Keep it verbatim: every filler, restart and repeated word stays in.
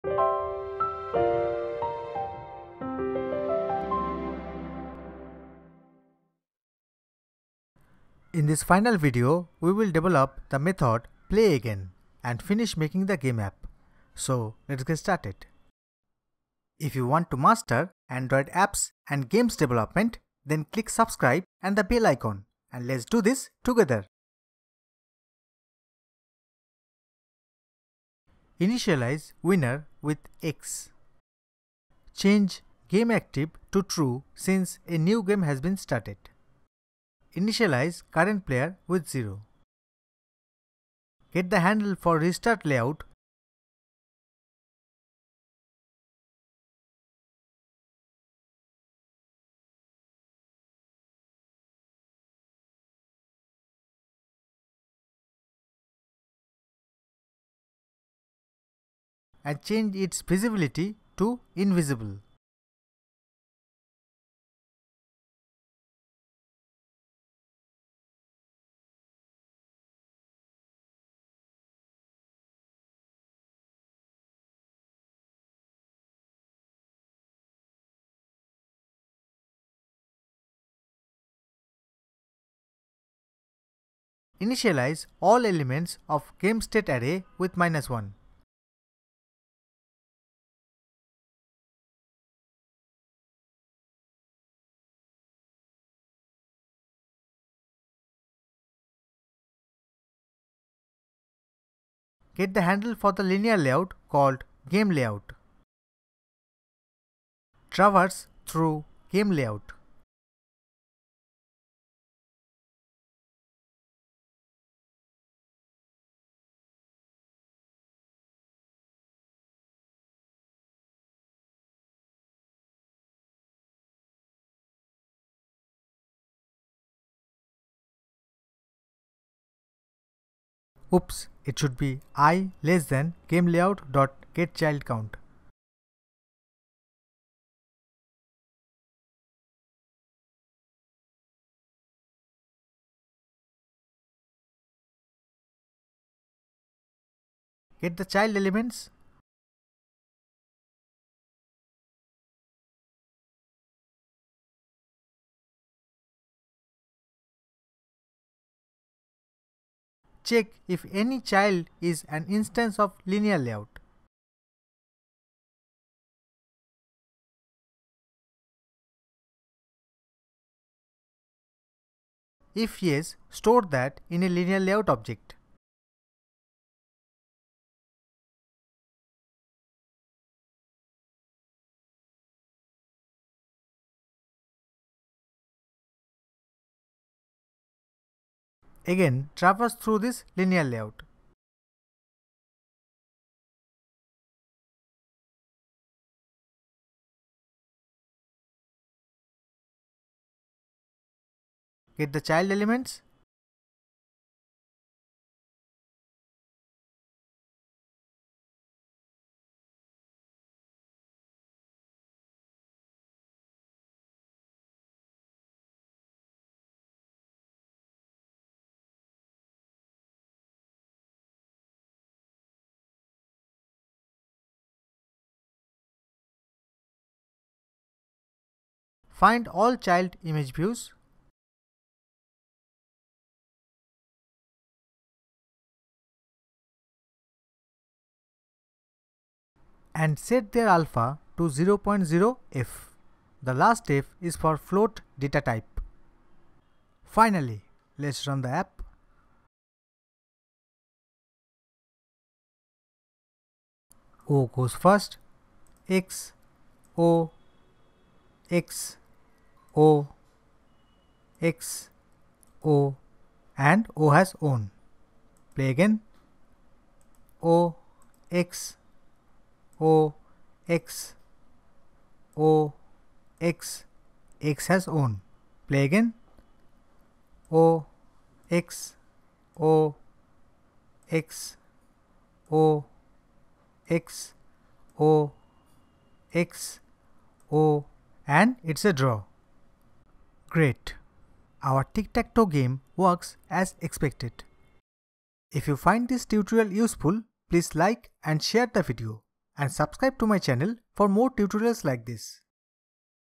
In this final video, we will develop the method play again and finish making the game app. So let's get started. If you want to master Android apps and games development, then click subscribe and the bell icon, and let's do this together. Initialize winner with X. Change GameActive to true since a new game has been started. Initialize current player with zero. Get the handle for restart layout. And change its visibility to invisible. Initialize all elements of GameStateArray with minus one. Get the handle for the linear layout called GameLayout. Traverse through GameLayout. Oops, it should be I less than GameLayout.getChildCount. Get the child elements. Check if any child is an instance of linear layout. If yes, store that in a linear layout object. Again, traverse through this linear layout. Get the child elements. Find all child image views. And set their alpha to zero point zero F. The last F is for float data type. Finally, let's run the app. O goes first. X, O, X, O, X, O, and O has own. Play again. O, X, O, X, O, X, X has own. Play again. O, X, O, X, O, X, O, X, O, and it's a draw. Great. Our tic-tac-toe game works as expected. If you find this tutorial useful, please like and share the video. and subscribe to my channel for more tutorials like this.